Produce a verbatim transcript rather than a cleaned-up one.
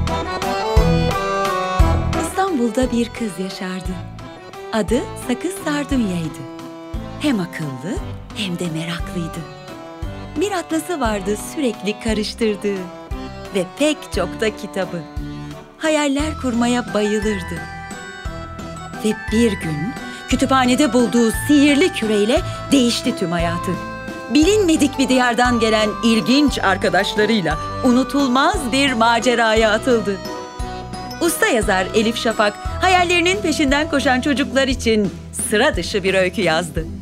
İstanbul'da bir kız yaşardı. Adı Sakız Sardunya'ydı. Hem akıllı hem de meraklıydı. Bir atlası vardı sürekli karıştırdığı ve pek çok da kitabı. Hayaller kurmaya bayılırdı. Ve bir gün kütüphanede bulduğu sihirli küreyle değişti tüm hayatı. Bilinmedik bir diyardan gelen ilginç arkadaşlarıyla unutulmaz bir maceraya atıldı. Usta yazar Elif Şafak, hayallerinin peşinden koşan çocuklar için sıra dışı bir öykü yazdı.